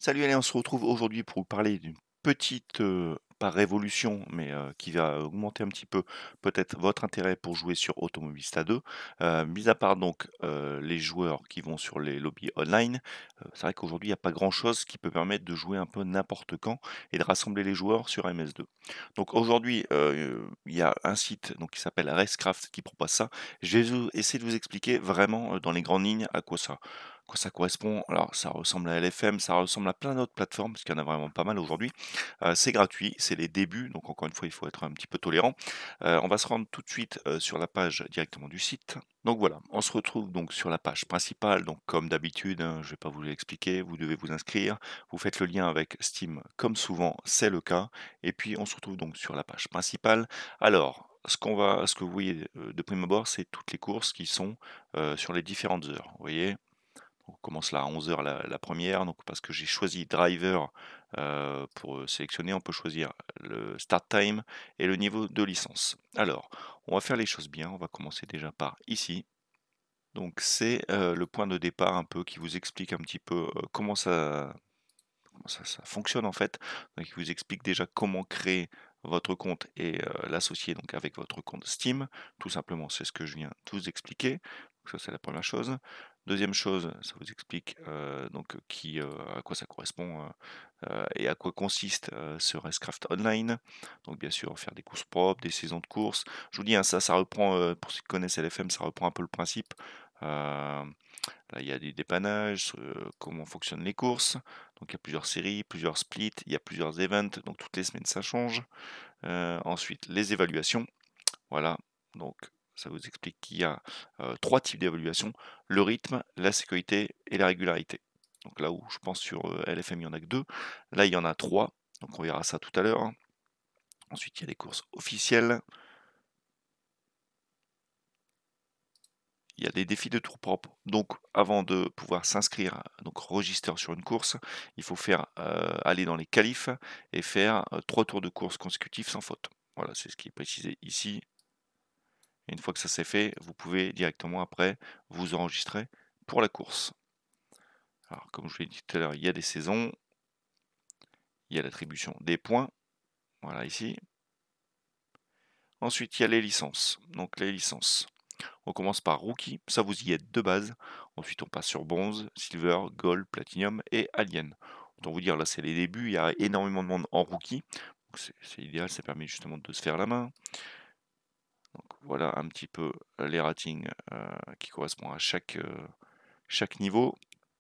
Salut, allez, on se retrouve aujourd'hui pour vous parler d'une petite, pas révolution, mais qui va augmenter un petit peu peut-être votre intérêt pour jouer sur Automobilista 2. Mis à part donc les joueurs qui vont sur les lobbies online, c'est vrai qu'aujourd'hui il n'y a pas grand-chose qui peut permettre de jouer un peu n'importe quand et de rassembler les joueurs sur MS2. Donc aujourd'hui, il y a un site donc qui s'appelle Racecraft qui propose ça. Je vais essayer de vous expliquer vraiment, dans les grandes lignes à quoi ça correspond. Alors ça ressemble à LFM, ça ressemble à plein d'autres plateformes, parce qu'il y en a vraiment pas mal aujourd'hui. C'est gratuit, c'est les débuts, donc encore une fois, il faut être un petit peu tolérant. On va se rendre tout de suite, sur la page directement du site. Donc voilà, on se retrouve donc sur la page principale, donc comme d'habitude, hein, je vais pas vous l'expliquer, vous devez vous inscrire, vous faites le lien avec Steam comme souvent, c'est le cas et puis on se retrouve donc sur la page principale. Alors, ce que vous voyez, de prime abord, c'est toutes les courses qui sont, sur les différentes heures, vous voyez? On commence là à 11 h la 1re, donc parce que j'ai choisi driver, pour, sélectionner, on peut choisir le start time et le niveau de licence. Alors, on va faire les choses bien, on va commencer déjà par ici. Donc c'est, le point de départ un peu qui vous explique un petit peu, comment ça fonctionne en fait. Donc il vous explique déjà comment créer votre compte et l'associer donc avec votre compte Steam. Tout simplement, c'est ce que je viens de vous expliquer. Donc ça, c'est la première chose. Deuxième chose, ça vous explique donc à quoi ça correspond et à quoi consiste ce Racecraft Online. Donc bien sûr, faire des courses propres, des saisons de courses. Je vous dis, hein, ça reprend, pour ceux qui connaissent LFM, ça reprend un peu le principe. Euh, Là, il y a des dépannages, comment fonctionnent les courses. Donc, il y a plusieurs séries, plusieurs splits, il y a plusieurs events. Donc, toutes les semaines, ça change. Ensuite, les évaluations. Voilà. Donc, ça vous explique qu'il y a 3 types d'évaluations. Le rythme, la sécurité et la régularité. Donc, là où je pense sur LFM, il n'y en a que 2. Là, il y en a 3. Donc, on verra ça tout à l'heure, hein. Ensuite, il y a les courses officielles. Il y a des défis de tour propre. Donc, avant de pouvoir s'inscrire, donc register sur une course, il faut faire aller dans les qualifs et faire 3 tours de course consécutifs sans faute. Voilà, c'est ce qui est précisé ici. Et une fois que ça c'est fait, vous pouvez directement après vous enregistrer pour la course. Alors, comme je vous l'ai dit tout à l'heure, il y a des saisons, il y a l'attribution des points, voilà ici. Ensuite, il y a les licences. Donc, les licences. On commence par Rookie, ça vous y êtes de base. Ensuite, on passe sur Bronze, Silver, Gold, Platinum et Alien. Autant vous dire, là, c'est les débuts. Il y a énormément de monde en Rookie. Donc, c'est idéal, ça permet justement de se faire la main. Donc, voilà un petit peu les ratings qui correspondent à chaque niveau.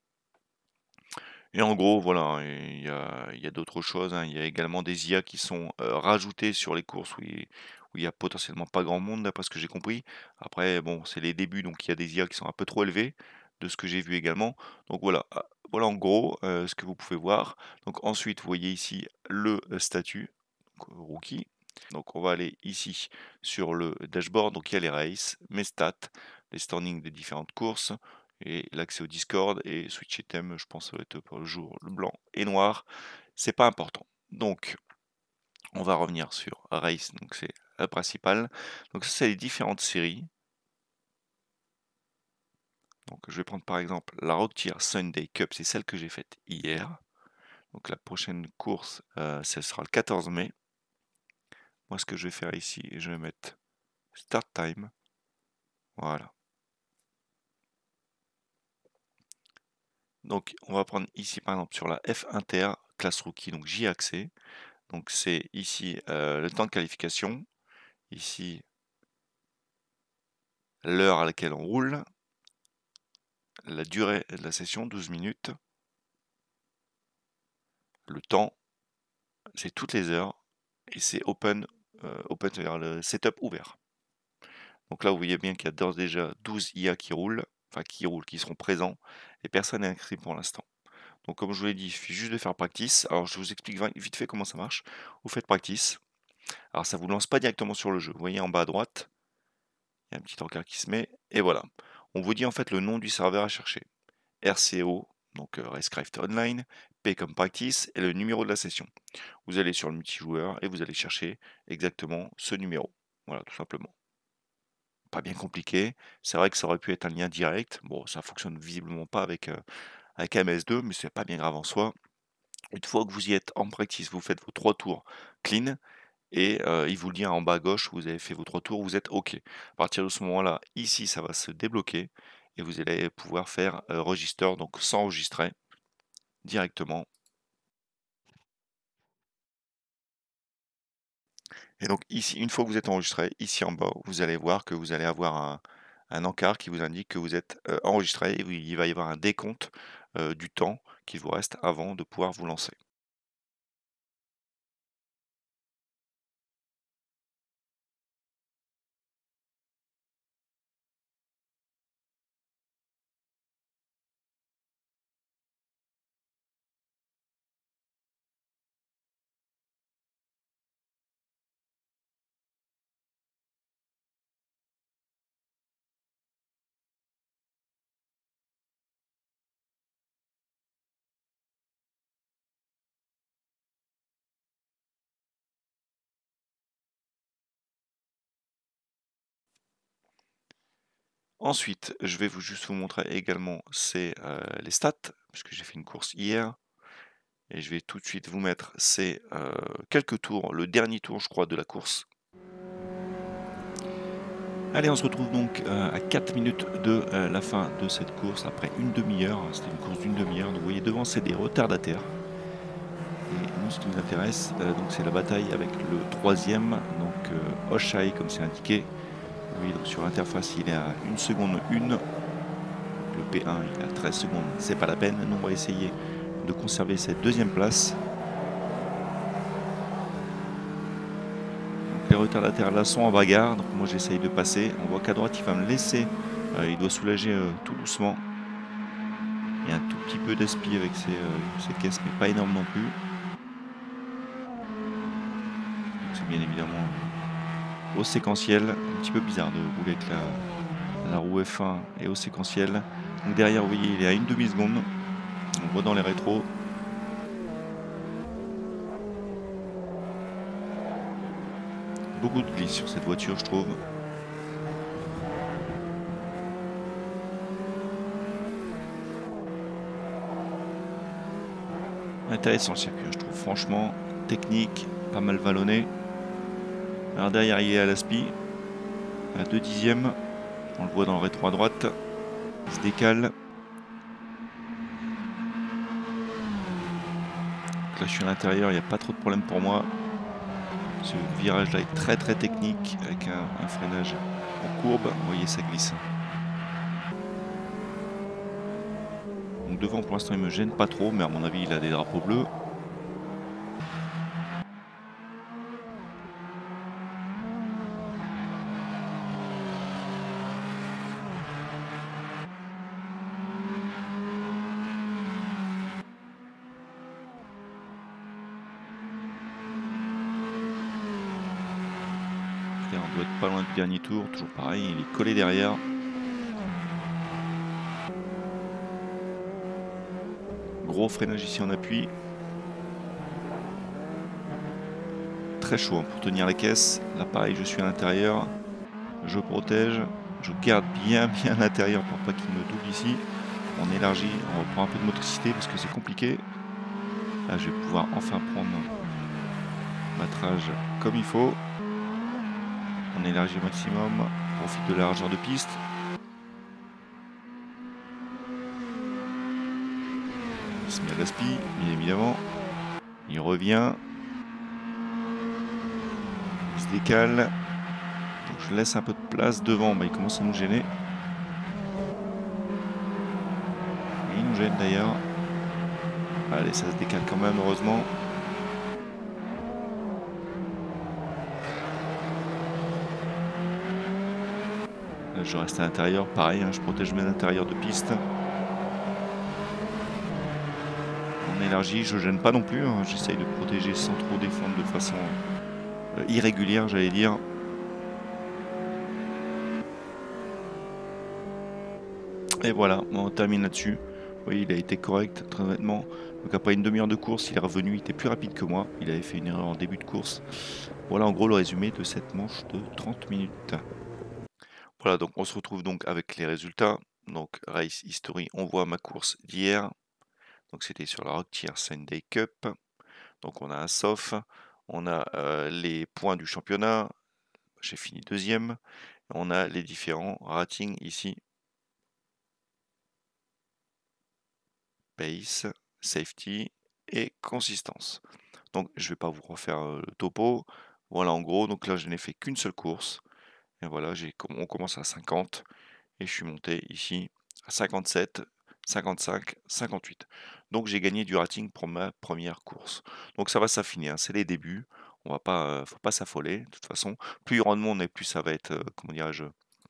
Et en gros, voilà, hein, il y a d'autres choses, hein. Il y a également des IA qui sont rajoutées sur les courses où il y a potentiellement pas grand monde, d'après ce que j'ai compris. Après, bon, c'est les débuts, donc il y a des IA qui sont un peu trop élevées, de ce que j'ai vu également. Donc voilà, voilà en gros ce que vous pouvez voir. Donc ensuite, vous voyez ici le statut, donc, rookie. Donc on va aller ici sur le dashboard. Donc il y a les races, mes stats, les standings des différentes courses et l'accès au Discord et switch item, je pense que ça va être pour le jour le blanc et noir. C'est pas important. Donc on va revenir sur race, donc c'est la principale. Donc ça c'est les différentes séries. Donc je vais prendre par exemple la Rock Tier Sunday Cup, c'est celle que j'ai faite hier. Donc la prochaine course, ce sera le 14 mai. Moi ce que je vais faire ici, je vais mettre Start Time. Voilà. Donc, on va prendre ici, par exemple, sur la F Inter, classe rookie, donc j'y ai accès. Donc, c'est ici le temps de qualification, ici l'heure à laquelle on roule, la durée de la session, 12 minutes, le temps, c'est toutes les heures, et c'est open, c'est-à-dire le setup ouvert. Donc là, vous voyez bien qu'il y a d'ores et déjà 12 IA qui roulent, enfin qui seront présents, et personne n'est inscrit pour l'instant. Donc comme je vous l'ai dit, il suffit juste de faire practice. Alors je vous explique vite fait comment ça marche. Vous faites practice. Alors ça vous lance pas directement sur le jeu. Vous voyez en bas à droite, il y a un petit encart qui se met, et voilà. On vous dit en fait le nom du serveur à chercher. RCO, donc Racecraft Online, P comme practice, et le numéro de la session. Vous allez sur le multijoueur et vous allez chercher exactement ce numéro. Voilà, tout simplement. Pas bien compliqué. C'est vrai que ça aurait pu être un lien direct. Bon, ça fonctionne visiblement pas avec MS2, mais c'est pas bien grave en soi. Une fois que vous y êtes en practice, vous faites vos 3 tours clean et il vous le dit en bas à gauche, vous avez fait vos 3 tours, vous êtes OK. À partir de ce moment-là, ici, ça va se débloquer et vous allez pouvoir faire, register, donc s'enregistrer directement. Et donc ici, une fois que vous êtes enregistré, ici en bas, vous allez voir que vous allez avoir un encart qui vous indique que vous êtes, enregistré et oui, il va y avoir un décompte, du temps qu'il vous reste avant de pouvoir vous lancer. Ensuite, je vais juste vous montrer également les stats, puisque j'ai fait une course hier et je vais tout de suite vous mettre quelques tours, le dernier tour je crois de la course. Allez, on se retrouve donc, à 4 minutes de, la fin de cette course après une demi-heure. C'était une course d'une demi-heure, donc vous voyez devant c'est des retardataires et nous ce qui nous intéresse, donc c'est la bataille avec le troisième, donc Oshai comme c'est indiqué. Oui, donc sur l'interface il est à 1 seconde 1. Le P1 il a 13 secondes, c'est pas la peine. Nous on va essayer de conserver cette deuxième place. Donc les retardataires là sont en bagarre, donc moi j'essaye de passer. On voit qu'à droite il va me laisser, il doit soulager tout doucement. Il y a un tout petit peu d'aspi avec ces caisses, mais pas énorme non plus. C'est bien évidemment au séquentiel, un petit peu bizarre de rouler avec la roue F1 et au séquentiel. Donc derrière vous voyez il est à une demi-seconde. On voit dans les rétros. Beaucoup de glisse sur cette voiture je trouve. Intéressant le circuit, je trouve franchement technique, pas mal vallonné. Alors derrière il est à l'aspi, à 2 dixièmes, on le voit dans le rétro à droite, il se décale. Donc là je suis à l'intérieur, il n'y a pas trop de problème pour moi. Ce virage là est très très technique avec un freinage en courbe, vous voyez ça glisse. Donc devant pour l'instant il me gêne pas trop, mais à mon avis il a des drapeaux bleus. On doit être pas loin du dernier tour, toujours pareil, il est collé derrière. Gros freinage ici en appui. Très chaud hein, pour tenir les caisses. Là pareil, je suis à l'intérieur. Je protège. Je garde bien l'intérieur pour pas qu'il me double ici. On élargit, on reprend un peu de motricité parce que c'est compliqué. Là je vais pouvoir enfin prendre l'attrage comme il faut. On élargit au maximum. On profite de la largeur de piste. Il se met à l'aspi, bien évidemment. Il revient. Il se décale. Donc je laisse un peu de place devant, il commence à nous gêner. Il nous gêne d'ailleurs. Allez, ça se décale quand même, heureusement. Là, je reste à l'intérieur, pareil, hein, je protège mes intérieurs de piste. On élargit, je gêne pas non plus, hein, j'essaye de protéger sans trop défendre de façon irrégulière, j'allais dire. Et voilà, on termine là-dessus. Oui, il a été correct, très honnêtement. Donc après une demi-heure de course, il est revenu, il était plus rapide que moi. Il avait fait une erreur en début de course. Voilà en gros le résumé de cette manche de 30 minutes. Voilà, donc on se retrouve donc avec les résultats. Donc Race History, on voit ma course d'hier. Donc c'était sur la Rocktier Sunday Cup. Donc on a un SOF, on a les points du championnat, j'ai fini deuxième. On a les différents ratings ici. Pace, safety et consistance. Donc je vais pas vous refaire le topo. Voilà en gros, donc là je n'ai fait qu'une seule course. Et voilà, on commence à 50 et je suis monté ici à 57, 55, 58. Donc j'ai gagné du rating pour ma première course. Donc ça va s'affiner, hein, c'est les débuts. On va pas, faut pas s'affoler. De toute façon, plus il y aura de monde et plus ça va être, comment dirais-je,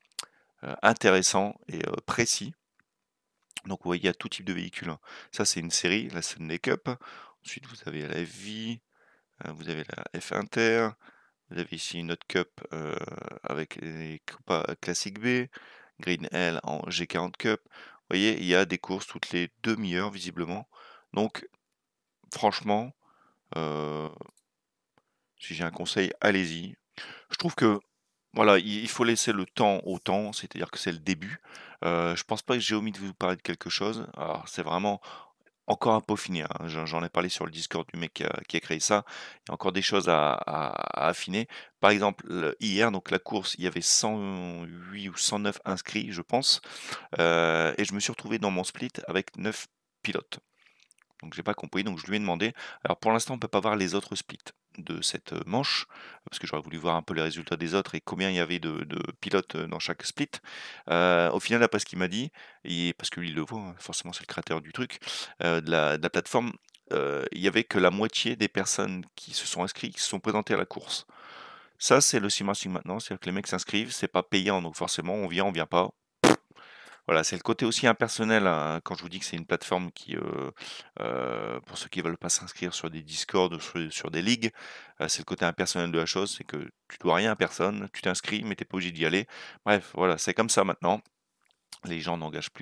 intéressant et précis. Donc vous voyez, il y a tout type de véhicule, hein. Ça c'est une série, la Sunday Cup. Ensuite vous avez la FV, vous avez la F Inter, vous avez ici une autre Cup avec les Copa Classic B, Green L en G40 Cup. Vous voyez, il y a des courses toutes les demi-heures visiblement. Donc franchement, euh, si j'ai un conseil, allez-y. Je trouve que voilà, il faut laisser le temps au temps, c'est-à-dire que c'est le début. Je pense pas que j'ai omis de vous parler de quelque chose. Alors c'est vraiment encore à peaufiner, hein. J'en ai parlé sur le Discord du mec qui a créé ça. Il y a encore des choses à affiner. Par exemple, hier, donc la course, il y avait 108 ou 109 inscrits, je pense. Et je me suis retrouvé dans mon split avec 9 pilotes. Donc j'ai pas compris, donc je lui ai demandé. Alors pour l'instant, on peut pas voir les autres splits de cette manche, parce que j'aurais voulu voir un peu les résultats des autres et combien il y avait de pilotes dans chaque split. Au final, d'après ce qu'il m'a dit, et parce que lui il le voit, hein, forcément c'est le créateur du truc, de la plateforme, il y avait que la moitié des personnes qui se sont inscrites qui se sont présentées à la course. Ça, c'est le sim racing maintenant, c'est-à-dire que les mecs s'inscrivent, c'est pas payant, donc forcément on vient pas. Voilà, c'est le côté aussi impersonnel, hein, quand je vous dis que c'est une plateforme qui, pour ceux qui veulent pas s'inscrire sur des Discord ou sur des ligues, c'est le côté impersonnel de la chose, c'est que tu dois rien à personne, tu t'inscris, mais tu pas obligé d'y aller. Bref, voilà, c'est comme ça maintenant. Les gens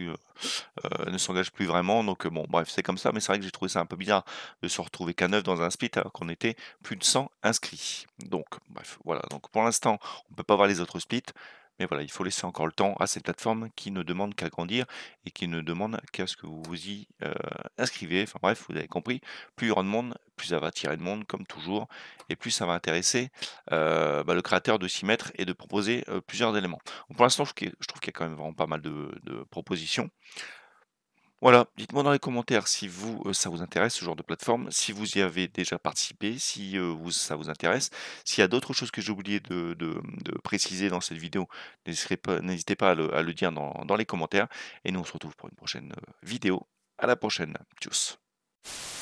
ne s'engagent plus vraiment, donc bon, bref, c'est comme ça, mais c'est vrai que j'ai trouvé ça un peu bizarre de se retrouver qu'à 9 dans un split alors qu'on était plus de 100 inscrits. Donc bref, voilà, donc pour l'instant, on peut pas voir les autres splits, mais voilà, il faut laisser encore le temps à cette plateforme qui ne demande qu'à grandir et qui ne demande qu'à ce que vous vous y, inscrivez. Enfin bref, vous avez compris, plus il y aura de monde, plus ça va attirer de monde comme toujours et plus ça va intéresser, le créateur de s'y mettre et de proposer, plusieurs éléments. Bon, pour l'instant, je trouve qu'il y a quand même vraiment pas mal de propositions. Voilà, dites-moi dans les commentaires si vous, ça vous intéresse ce genre de plateforme, si vous y avez déjà participé, si, ça vous intéresse. S'il y a d'autres choses que j'ai oublié de préciser dans cette vidéo, n'hésitez pas à le dire dans les commentaires et nous on se retrouve pour une prochaine, vidéo. À la prochaine. Tchuss.